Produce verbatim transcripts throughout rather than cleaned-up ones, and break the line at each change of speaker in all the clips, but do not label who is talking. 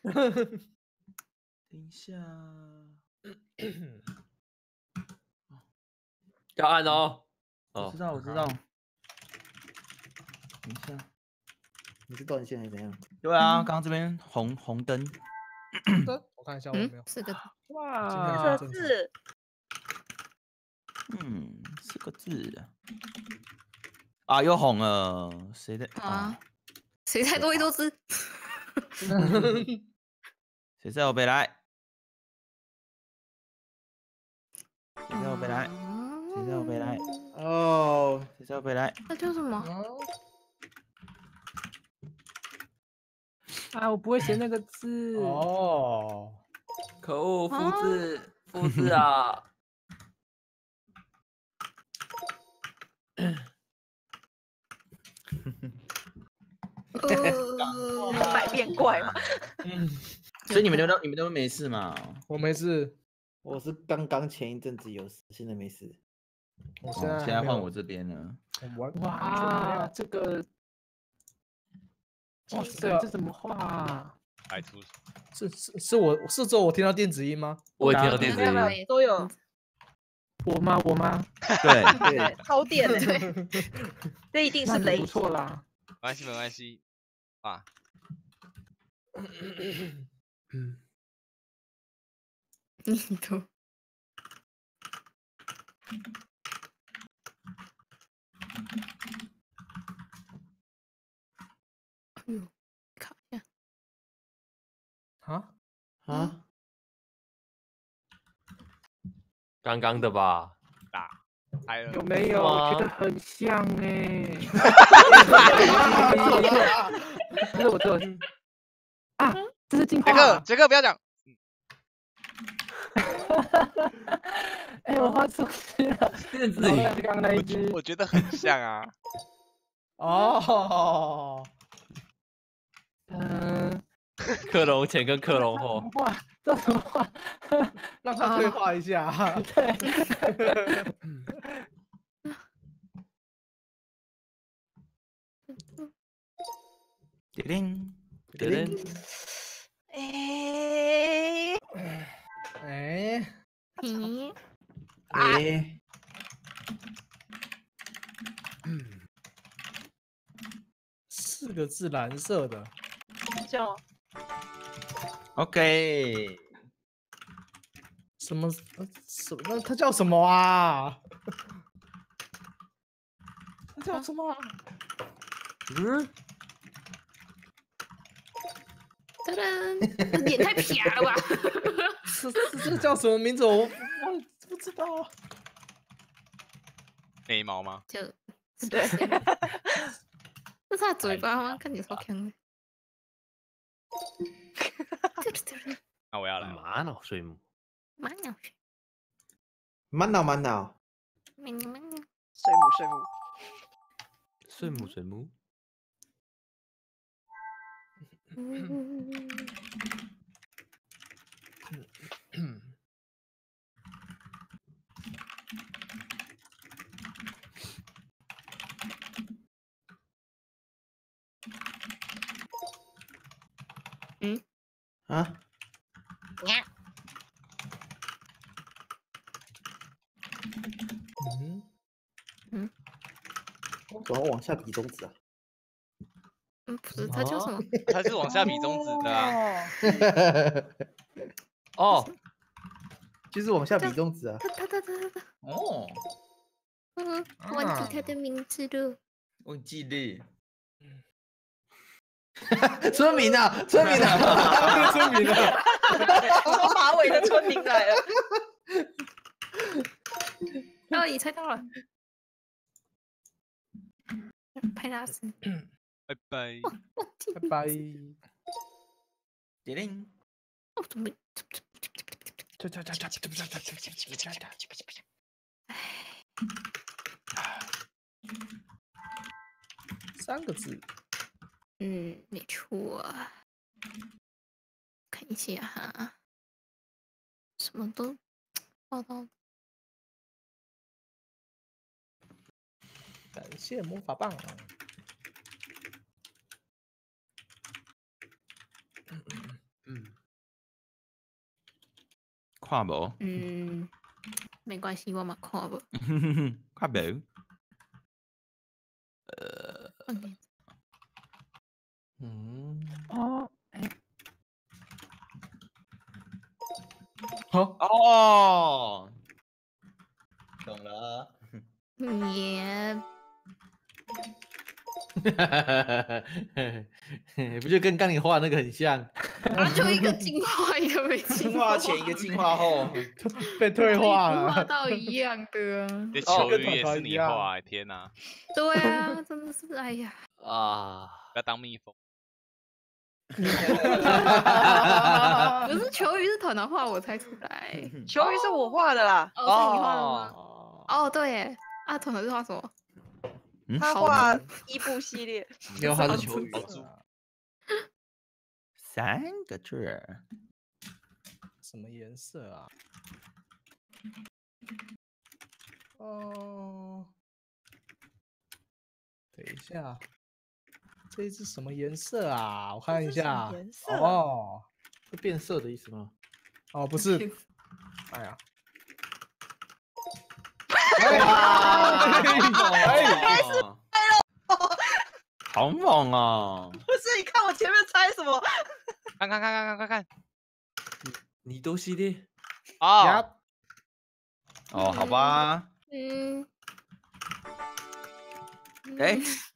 等一下，
要按哦。
我知道，我知道。等一下，
你是断线还是怎样？
对啊，刚刚这边红红灯。
灯，我看一下，我没有。
四个字。
哇，
这是。
嗯，四个字。啊，又红了，谁的？
啊，谁在多一多姿？
谁在我北来？谁在我北来？谁在我北来？
哦，
谁在我北来？
那叫什么？
啊，我不会写那个字。
哦，
可恶，复制复制啊！
百变怪嘛。
嗯，
所以你们都你们都没事嘛？
我没事，
我是刚刚前一阵子有事，现在没事。
我现在、
哦、现在换我这边了。
哇，这个，哇塞，这怎么画啊？
排除
是是是我是只有我听到电子音吗？
我也听到电子音，
都有。
我吗？我吗？
对
对，超电的，这一定是雷。
不错啦。
没关系，没关系。啊。
嗯。
你都。哎呦，看一下。
啊
啊！
刚刚的吧？
打开了。
有没有？我觉得很像哎。这是我这啊，这是进化。
杰克，杰克不要讲。
哎，我画出去了，
电子语。
刚刚那一只，
我觉得很像啊。
哦。
嗯。
克隆前跟克隆后。
哇，这怎么画？
让他退化一下。
对。
叮铃
叮铃。
哎
哎
咦
哎，
嗯，四个字蓝色的，
叫
OK。
什么？什么？它叫什么啊？它叫什么啊？
嗯。
噔噔，这脸太撇了吧？
这这这叫什么名字？我我不知道。
眉毛吗？
就
对，
这是他嘴巴吗？看起来超强的。
那我要来了。
玛瑙水母。
玛瑙水。
满脑满脑。
玛瑙玛瑙。
水母水母。
水母水母。
嗯。嗯
啊？
呀。
嗯
嗯。
怎么往下比中指啊？
嗯，不是，它叫什么？
它是往下比中指的啊。
哦，
就是往下比中指啊。
它它它它它。
哦。
嗯，忘记它的名字了。
忘记了。
村民啊，村民
啊，村民啊！
说马尾的村民来了。
哦，你猜到了。派拉斯。
拜拜。
拜拜。
叮铃。
哦，怎么？
三个字。
嗯，没错。看一下哈，什么都报道。
感谢魔法棒。嗯嗯
看无？
嗯，没关系，我嘛看无。
看无。
嗯
嗯，
哦，
好，
哦，懂了。
也
不就跟刚你画的那个很像？
啊，就一个进化，一个没进
进化前一个进化后，
被退化
画
了。
到一样的啊。
这
哦
球鱼也是
跟团团一样
你画、欸，天哪！
对啊，真的是哎呀，
啊，
不要当蜜蜂。
不是球鱼是团团画，我猜出来。
球鱼是我画的啦，
哦，是你画的吗？
哦，
哦，对耶，啊，团团是画什么？好
他画
的
伊布系列，
没有，他是球鱼
好猪
啊。
三个字。
什么颜色啊？哦，等一下，这一只什么颜色啊？我看一
这是什么
下。
颜色
哦，
会变色的意思吗？
哦，不是。哎呀，
好猛哦！
不是？你看我前面猜什么？
看看看看看看看。
尼多系列，
哦，
呀，
哦，好吧。
嗯，
哎，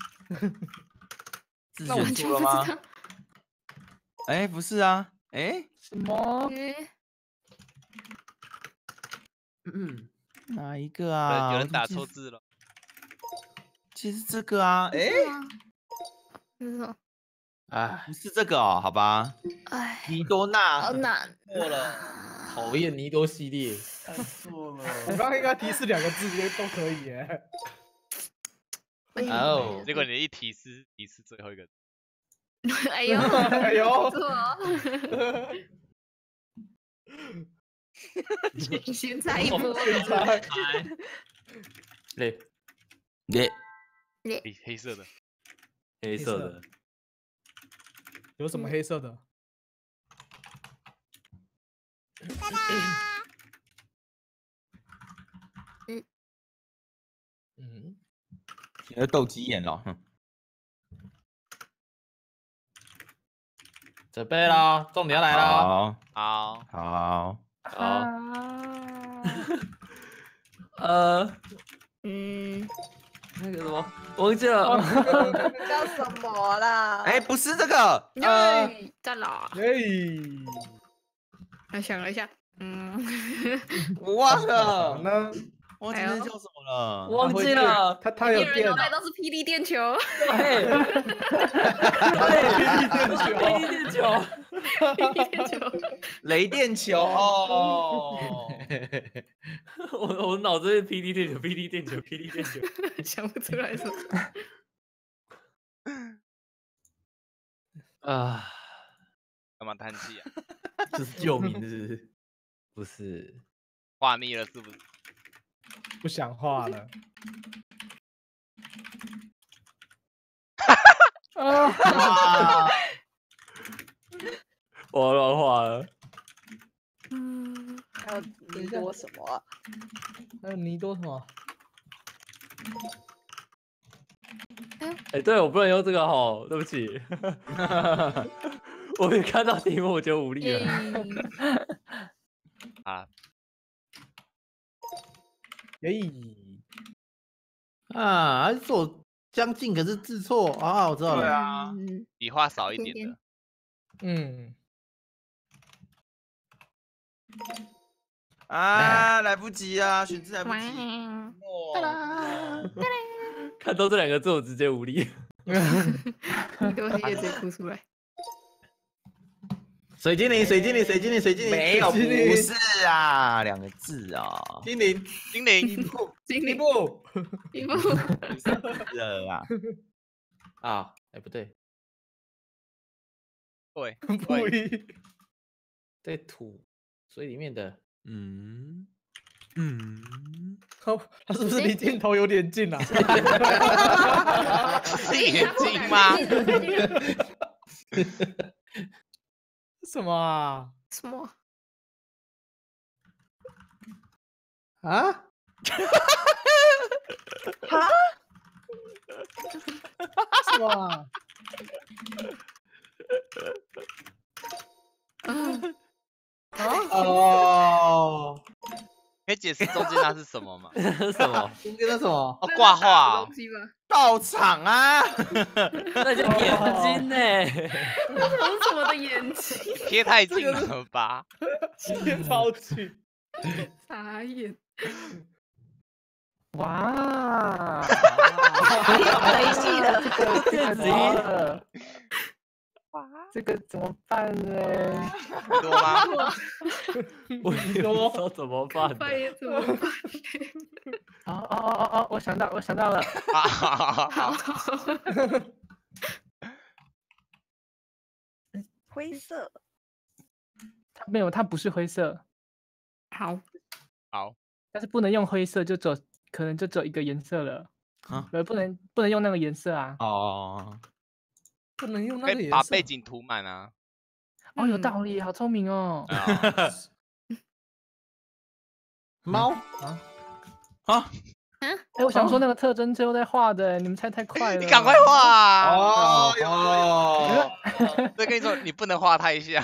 自选
那完全不知
出了吗？
道。
哎，不是啊。哎，
什么？
嗯，
嗯，
哪一个
有
啊？
人有人打
我怎么记
错字了。
其实这个啊，哎，
是吗？是什么？
哎，
不是这个哦，好吧。
哎，
尼多纳
好难。
错了，讨厌尼多系列，
错了。
我刚刚应该提示两个字都可以耶。
哦，
结果你一提示提示最后一个字，
哎呦，
哎呦
不错哦。先猜一波。
现在
对，
耶，
黑黑色的，
黑色的，
有什么黑色的？
嗯，
你的斗鸡眼了。哼
准备喽，重点要来了。
好，
好，
好，
好，
啊，
呃，
嗯，
那个什么，忘记了，
叫什么啦？
哎，不是这个，呃，
耶，在哪？
哎，
我想了一下，嗯，
我忘
好
了，
呢？
忘记那叫什么了。
忘记了，
他他有
别人
电脑
脑袋，都是霹雳电球，
对，
电球，
霹雳电球，
霹雳电球，
雷电球哦。
我我脑子里霹雳电球，霹雳电球，霹雳电球，
想不出来什么。
啊，
干嘛叹气啊？
这是救命，是不是？不是，
画腻了是不是？
不想画了。
啊，
我乱画了，
嗯，
还有尼多什么啊？
还有尼多什么？
哎，对我不能用这个吼，对不起，我没看到题目我就无力了。
啊，
耶，
啊，是我将近，可是字错啊，我知道了。
对啊，
嗯
笔画少一
点点
点的，
嗯，
啊，来不及啊，选字来不及。
哇，
哦
看到这两个字我直接无力。
你给我直接直接哭出来。
水精灵，水精灵，水精灵，水精灵，
没有，
水精灵
不是啊，两个字啊，
精灵，
精灵，
经理
一步，
一步，
不是了啊。
啊，哎，不对，
对，
不一，
在土水里面的，
嗯嗯，
他他是不是离镜头有点近啊？
是眼睛吗？
什么啊？
什么？
啊？
哈？
什么啊？啊？哦，
可以解释中间那是什么吗？
是什么？
中间那什么？
哦，挂画哦
东。西吧？
到场啊！
那就眼睛呢？
红什么的眼睛？
贴太近了吧？
切超去。
傻眼。
哇，
没戏了。
这个怎么了？这个怎么办呢？
多吗？
我也不知道怎么办。
半夜怎么办？
哦哦哦哦哦，我想到，我想到了。
好好好，
灰色。
它没有，它不是灰色，
好，
好，
但是不能用灰色，就只有可能就只有一个颜色了。
啊
呃，不能不能用那个颜色啊。
哦，
不能用那
可以把
个颜色。
背景涂满啊。
哦，有
嗯
道理，好聪明哦。
啊
猫
啊，
哎，我想说那个特征最后再画的，你们猜太快了。
你赶快画啊！
哦哟，
所以跟你说，你不能画太像。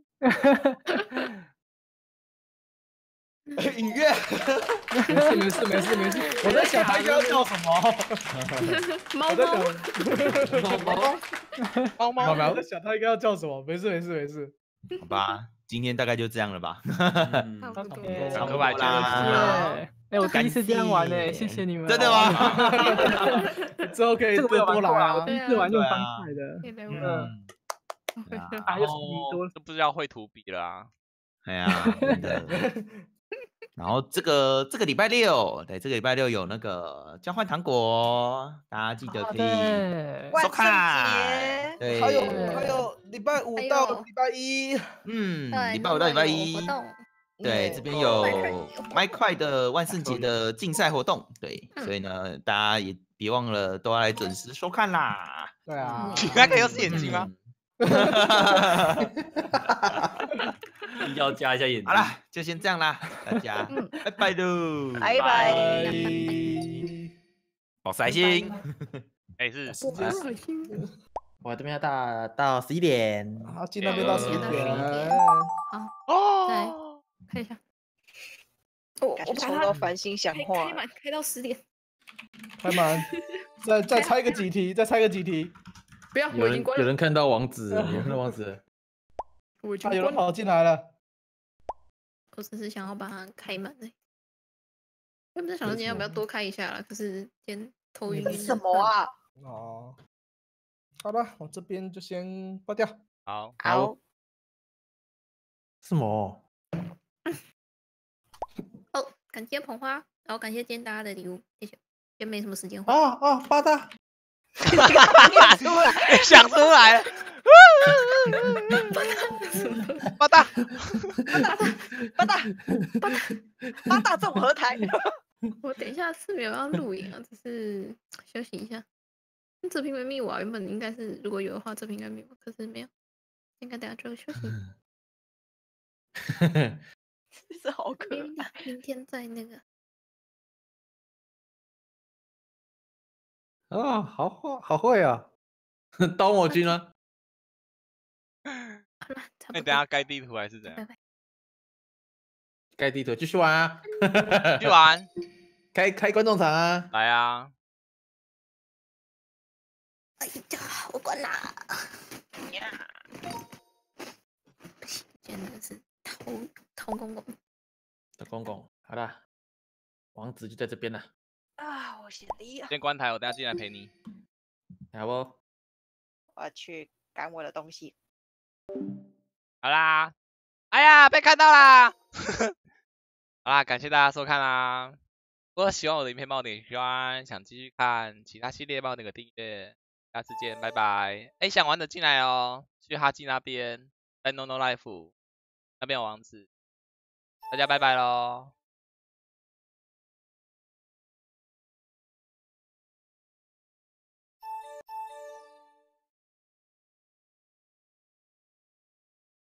音乐。没事没事没事没事，我在想他应该要叫什么。
猫
我在
猫。
想猫猫
猫猫
猫猫，我在想他应该要叫什么。没事没事没事。
好吧，今天大概就这样了吧。
嗯
差不多。
耶
差不多吧
啦
耶！哎，我第一次这样玩呢，谢谢你们。
真的吗？
之后可以
这个我
多多来
有玩过啊，
啊
我。第一次玩用
对啊
方块的。
可以来
嗯
玩。
嗯，对啊
啊，又是
然后
你多了。
这不是要绘图笔了啊？
哎呀，真的。然后这个这个礼拜六，对，这个礼拜六有那个交换糖果，大家记得可以
对，
万圣
收看。
节。
对，
还有还有礼拜五
还有
到礼拜一。
嗯，
对
礼拜五到礼拜
有
一
活，动。
对，
嗯
这边
麦块
有
有活
麦
动
块的万圣节的竞赛活动，对，
嗯
所以呢，大家也别忘了都要来准时收看啦。
对啊。
你那个又是眼睛吗？
嗯？
一定要加一下眼睛。
好啦，就先这样啦，大家
嗯
拜拜喽，
拜拜。
保持爱心。
哎，是
时间
好辛苦。
我这边要到到十一点。
好，进那边到十一
呃
点。
哦，
看一下。我
感
我把它
觉抽到繁星响
开
话
开。满，开到十点。
开满，再再猜个几题，再猜个几题。
不要，
有人
我已经关了。
有人看到王子了，有人看到王子了。
啊，
我已经关了。
有人跑进来了。
我只是想要把它开满而已。原本在想说今天要不要多开一下了，可是今天头晕晕的。
什么啊？
哦，好了，我这边就先挂掉。
好，
好，
什么？
哦，感谢捧花，然后感谢今天大家的礼物，谢谢。今天没什么时间画。
啊啊，八大。
念出来。
想出来了，八大，
八大，八大，八大综合台。
我等一下是没有要录影啊，只是休息一下。这瓶没密我啊，原本应该是如果有的话，这瓶应该密我，可是没有，应该等下就休息。
是好可
明明天再那个。
啊，好会，好会啊！刀魔君啊，
好了，差不多。
那你等下盖地图还是怎样？
拜拜。
盖地图继续玩啊！
去玩，
开开观众场啊！
来啊！
哎呀，我关啦！不行，真的是头头公公。
小公公，好啦，王子就在这边了，
啊！我先离啊，
先关台，我等下进来陪你。
好不？
我要去赶我的东西。
好啦，哎呀，被看到啦！好啦，感谢大家收看啦。如果喜欢我的影片，帮我点喜欢，想继续看其他系列，帮我点个订阅。下次见，拜拜。哎，想玩的进来哦，去哈基那边，在 No No Life 那边有网址。大家拜拜喽。